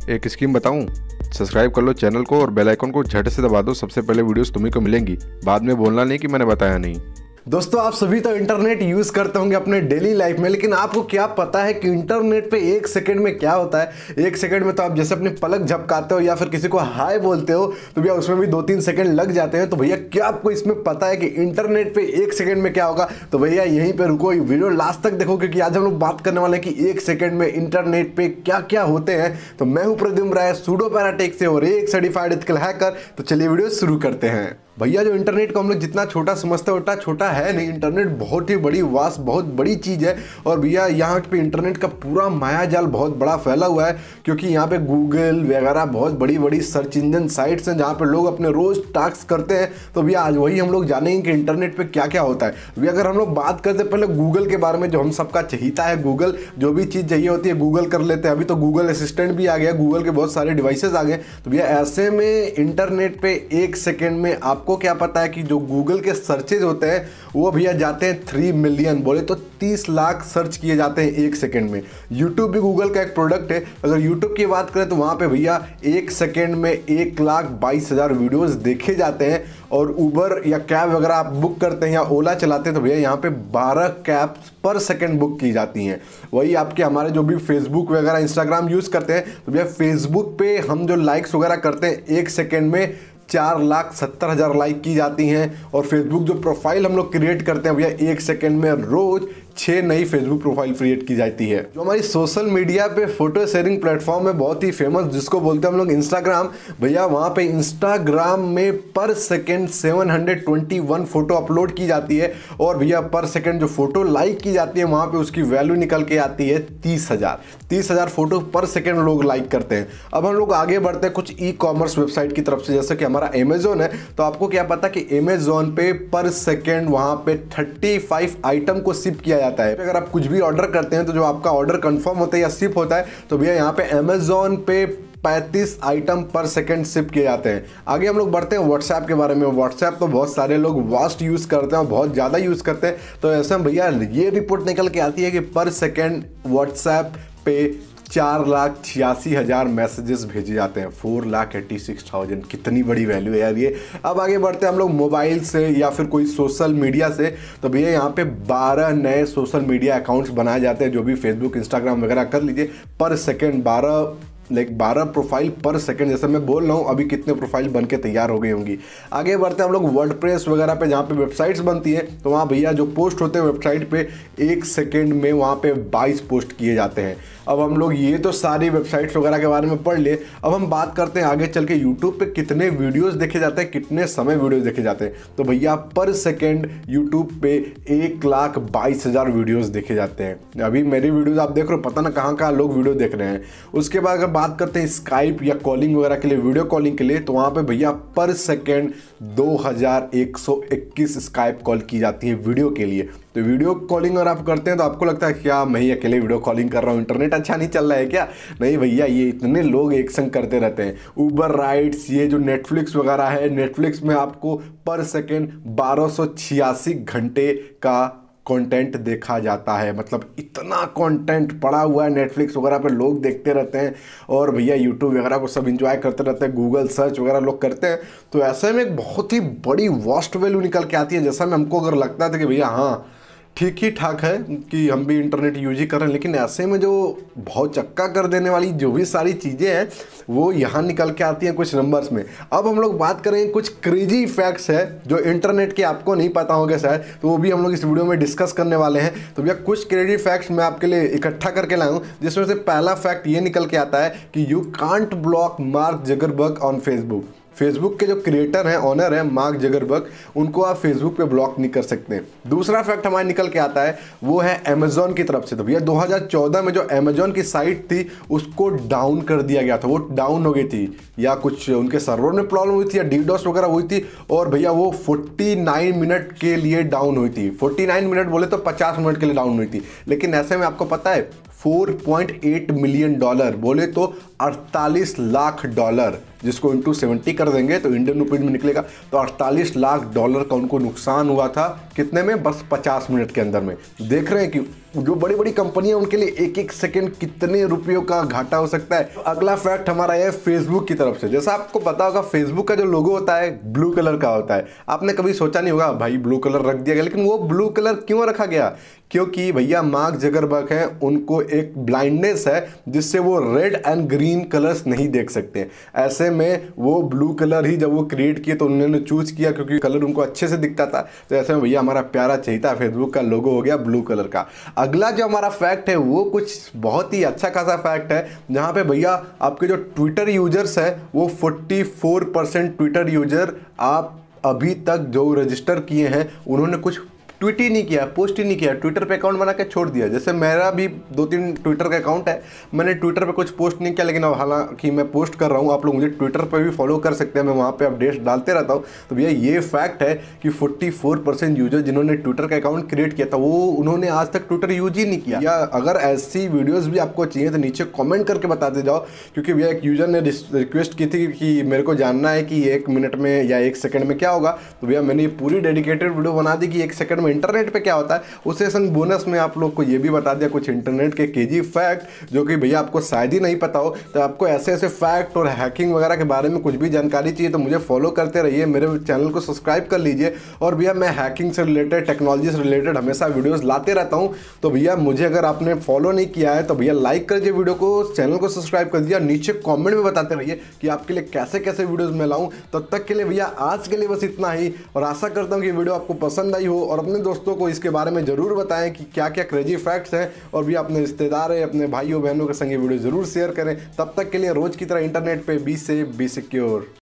एक स्कीम बताऊं? सब्सक्राइब कर लो चैनल को और बेल आइकन को झट से दबा दो। सबसे पहले वीडियोस तुम्ही को मिलेंगी। बाद में बोलना नहीं कि मैंने बताया नहीं। दोस्तों, आप सभी तो इंटरनेट यूज करते होंगे अपने डेली लाइफ में, लेकिन आपको क्या पता है कि इंटरनेट पे एक सेकंड में क्या होता है। एक सेकंड में तो आप जैसे अपनी पलक झपकाते हो या फिर किसी को हाय बोलते हो तो भैया उसमें भी 2-3 सेकंड लग जाते हैं। तो भैया क्या आपको इसमें पता है कि इंटरनेट पे एक सेकंड में क्या होगा? तो भैया यहीं पे रुको, वीडियो लास्ट तक देखो, क्योंकि आज हम लोग बात करने वाले हैं कि एक सेकंड में इंटरनेट पे क्या क्या होते हैं। तो मैं हूं प्रद्युम्न राय, सूडो पैराटेक से, और एक सर्टिफाइड एथिकल हैकर। तो चलिए वीडियो शुरू करते हैं। भैया जो इंटरनेट को हम लोग जितना छोटा समझते हैं उतना छोटा है नहीं। इंटरनेट बहुत ही बड़ी वास्ट, बहुत बड़ी चीज़ है। और भैया यहाँ पे इंटरनेट का पूरा माया जाल बहुत बड़ा फैला हुआ है, क्योंकि यहाँ पे गूगल वगैरह बहुत बड़ी बड़ी सर्च इंजन साइट्स हैं जहाँ पे लोग अपने रोज टास्क करते हैं। तो भैया आज वही हम लोग जानेंगे कि इंटरनेट पे क्या क्या होता है। भैया अगर हम लोग बात करते हैं पहले गूगल के बारे में, जो हम सबका चहीता है गूगल, जो भी चीज़ चाहिए होती है गूगल कर लेते हैं। अभी तो गूगल असिस्टेंट भी आ गया, गूगल के बहुत सारे डिवाइसेज आ गए। तो भैया ऐसे में इंटरनेट पे एक सेकेंड में आपको क्या पता है कि जो गूगल के सर्चेज होते हैं वो भैया जाते हैं 3 मिलियन, बोले तो 30 लाख सर्च किए जाते हैं एक सेकंड में। यूट्यूब भी गूगल का एक प्रोडक्ट है। अगर यूट्यूब की बात करें तो वहाँ पे भैया एक सेकंड में 1,22,000 वीडियोस देखे जाते हैं। और उबर या कैब वगैरह आप बुक करते हैं या ओला चलाते हैं तो भैया यहाँ पे 12 कैब्स पर सेकंड बुक की जाती हैं। वही आपके हमारे जो भी फेसबुक वगैरह इंस्टाग्राम यूज़ करते हैं तो भैया फेसबुक पे हम जो लाइक्स वगैरह करते हैं एक सेकेंड में 4,70,000 लाइक की जाती हैं। और फेसबुक जो प्रोफाइल हम लोग क्रिएट करते हैं भैया एक सेकंड में रोज 6 नई फेसबुक प्रोफाइल क्रिएट की जाती है। जो हमारी सोशल मीडिया पे फोटो शेयरिंग प्लेटफॉर्म है बहुत ही फेमस, जिसको बोलते हैं हम लोग इंस्टाग्राम। भैया वहाँ पे इंस्टाग्राम में पर सेकंड 721 फोटो अपलोड की जाती है। और भैया पर सेकंड जो फोटो लाइक की जाती है वहाँ पे उसकी वैल्यू निकल के आती है 30,000 फोटो पर सेकंड लोग लाइक करते हैं। अब हम लोग आगे बढ़ते हैं कुछ ई कॉमर्स वेबसाइट की तरफ से, जैसे कि हमारा अमेजोन है। तो आपको क्या पता कि अमेजोन पे पर सेकंड वहाँ पे 35 आइटम को शिप किया जाता है। अगर आप कुछ भी ऑर्डर करते हैं तो जो आपका ऑर्डर कंफर्म होता है या शिप होता है तो भैया यहाँ पे अमेजोन पे 35 आइटम पर सेकंड शिप किए जाते हैं। आगे हम लोग बढ़ते हैं व्हाट्सएप के बारे में। व्हाट्सएप तो बहुत सारे लोग वास्ट यूज़ करते हैं, बहुत ज़्यादा यूज़ करते हैं। तो ऐसे में भैया ये रिपोर्ट निकल के आती है कि पर सेकंड व्हाट्सएप पे 4,86,000 मैसेजेस भेजे जाते हैं। 4,86,000, कितनी बड़ी वैल्यू है यार ये। अब आगे बढ़ते हैं हम लोग मोबाइल से या फिर कोई सोशल मीडिया से। तो भैया यहाँ पे 12 नए सोशल मीडिया अकाउंट्स बनाए जाते हैं, जो भी फेसबुक इंस्टाग्राम वगैरह कर लीजिए। पर सेकेंड 12 प्रोफाइल पर सेकंड, जैसे मैं बोल रहा हूँ अभी कितने प्रोफाइल बन के तैयार हो गई होंगी। आगे बढ़ते हैं हम लोग वर्डप्रेस वगैरह पे, जहाँ पे वेबसाइट्स बनती है। तो वहाँ भैया जो पोस्ट होते हैं वेबसाइट पे एक सेकंड में वहाँ पे 22 पोस्ट किए जाते हैं। अब हम लोग ये तो सारी वेबसाइट्स वगैरह के बारे में पढ़ लिए। अब हम बात करते हैं आगे चल के यूट्यूब पे कितने वीडियोज़ देखे जाते हैं, कितने समय वीडियोज़ देखे जाते हैं। तो भैया पर सेकेंड यूट्यूब पे 1,22,000 वीडियोज़ देखे जाते हैं। अभी मेरी वीडियोज़ आप देख रहे हो, पता ना कहाँ कहाँ लोग वीडियो देख रहे हैं। उसके बाद अगर बात करते हैं स्काइप या कॉलिंग वगैरह के लिए, वीडियो कॉलिंग के लिए, तो वहाँ पे भैया पर सेकेंड 2,121 स्काइप कॉल की जाती है वीडियो के लिए। तो वीडियो कॉलिंग अगर आप करते हैं तो आपको लगता है क्या मैं ही अकेले वीडियो कॉलिंग कर रहा हूँ, इंटरनेट अच्छा नहीं चल रहा है क्या? नहीं भैया, ये इतने लोग एक संग करते रहते हैं। उबर राइड्स, ये जो नेटफ्लिक्स वगैरह है, नेटफ्लिक्स में आपको पर सेकेंड 1286 घंटे का कंटेंट देखा जाता है। मतलब इतना कंटेंट पड़ा हुआ है नेटफ्लिक्स वगैरह पे, लोग देखते रहते हैं। और भैया यूट्यूब वगैरह को सब एंजॉय करते रहते हैं, गूगल सर्च वगैरह लोग करते हैं। तो ऐसे में एक बहुत ही बड़ी वास्ट वैल्यू निकल के आती है। जैसा में हमको अगर लगता था कि भैया हाँ ठीक ही ठाक है कि हम भी इंटरनेट यूज ही कर रहे हैं, लेकिन ऐसे में जो बहुत चक्का कर देने वाली जो भी सारी चीज़ें हैं वो यहाँ निकल के आती हैं कुछ नंबर्स में। अब हम लोग बात करें कुछ क्रेजी फैक्ट्स है जो इंटरनेट के आपको नहीं पता होंगे शायद, तो वो भी हम लोग इस वीडियो में डिस्कस करने वाले हैं। तो भैया कुछ क्रेजी फैक्ट्स मैं आपके लिए इकट्ठा करके लाया हूँ, जिसमें से पहला फैक्ट ये निकल के आता है कि you can't block Mark Zuckerberg on Facebook. Facebook के जो क्रिएटर हैं, ऑनर हैं मार्क जकरबर्ग, उनको आप फेसबुक पे ब्लॉक नहीं कर सकते। दूसरा फैक्ट हमारे निकल के आता है वो है अमेजोन की तरफ से। तो भैया 2014 में जो अमेजोन की साइट थी उसको डाउन कर दिया गया था, वो डाउन हो गई थी या कुछ उनके सर्वर में प्रॉब्लम हुई थी या डीडोस वगैरह हुई थी। और भैया वो 49 मिनट के लिए डाउन हुई थी। 49 मिनट बोले तो 50 मिनट के लिए डाउन हुई थी। लेकिन ऐसे में आपको पता है $4.8 मिलियन, बोले तो $48 लाख जिसको इंटू 70 कर देंगे तो इंडियन रुपीज में निकलेगा तो 48 लाख डॉलर का उनको नुकसान हुआ था। कितने में? बस 50 मिनट के अंदर में। देख रहे हैं कि जो बड़ी बड़ी कंपनियां उनके लिए एक एक सेकंड कितने रुपयों का घाटा हो सकता है। अगला फैक्ट हमारा है फेसबुक की तरफ से। जैसा आपको पता होगा फेसबुक का जो लोगो होता है ब्लू कलर का होता है। आपने कभी सोचा नहीं होगा भाई ब्लू कलर रख दिया गया, लेकिन वो ब्लू कलर क्यों रखा गया? क्योंकि भैया मार्क जकरबर्ग हैं, उनको एक ब्लाइंडनेस है जिससे वो रेड एंड ग्रीन कलर्स नहीं देख सकते। ऐसे में वो ब्लू कलर ही जब वो क्रिएट किए तो उन्होंने चूज किया क्योंकि कलर उनको अच्छे से दिखता था। तो ऐसे में भैया हमारा प्यारा चहेता फेसबुक का लोगो हो गया ब्लू कलर का। अगला जो हमारा फैक्ट है वो कुछ बहुत ही अच्छा खासा फैक्ट है, जहां पे भैया आपके जो ट्विटर यूजर्स है वो 44% ट्विटर यूजर आप अभी तक जो रजिस्टर किए हैं उन्होंने कुछ ट्वीट ही नहीं किया, पोस्ट ही नहीं किया, ट्विटर पे अकाउंट बना के छोड़ दिया। जैसे मेरा भी 2-3 ट्विटर का अकाउंट है, मैंने ट्विटर पे कुछ पोस्ट नहीं किया, लेकिन अब हालांकि मैं पोस्ट कर रहा हूँ। आप लोग मुझे ट्विटर पे भी फॉलो कर सकते हैं, मैं वहाँ पे अपडेट्स डालते रहता हूँ। तो भैया ये फैक्ट है कि 44% यूजर जिन्होंने ट्विटर का अकाउंट क्रिएट किया था वो उन्होंने आज तक ट्विटर यूज ही नहीं किया। या अगर ऐसी वीडियोज़ भी आपको चाहिए तो नीचे कॉमेंट करके बताते जाओ, क्योंकि भैया एक यूजर ने रिक्वेस्ट की थी कि मेरे को जानना है कि 1 मिनट में या 1 सेकंड में क्या होगा। तो भैया मैंने पूरी डेडिकेटेड वीडियो बना दी कि 1 सेकंड में इंटरनेट पे क्या होता है। उससे संग बोनस में आप लोग को ये भी बता दिया कुछ इंटरनेट के केजी फैक्ट जो कि भैया आपको शायद ही नहीं पता हो। तो आपको ऐसे ऐसे फैक्ट और हैकिंग वगैरह के बारे में कुछ भी जानकारी चाहिए तो मुझे फॉलो करते रहिए, मेरे चैनल को सब्सक्राइब कर लीजिए। और भैया मैं हैकिंग से रिलेटेड, टेक्नोलॉजी से रिलेटेड हमेशा वीडियोस लाते रहता हूँ। तो भैया मुझे अगर आपने फॉलो नहीं किया है तो भैया लाइक कर दीजिए वीडियो को, चैनल को सब्सक्राइब कर दीजिए, नीचे कॉमेंट में बताते रहिए कि आपके लिए कैसे कैसे वीडियोज मैं लाऊं। तब तक के लिए भैया आज के लिए बस इतना ही, और आशा करता हूँ कि वीडियो आपको पसंद आई हो और अपने दोस्तों को इसके बारे में जरूर बताएं कि क्या क्या क्रेजी फैक्ट्स हैं। और भी अपने रिश्तेदार है, अपने भाइयों बहनों के संग वीडियो जरूर शेयर करें। तब तक के लिए रोज की तरह इंटरनेट पे बी सेफ, बी सिक्योर।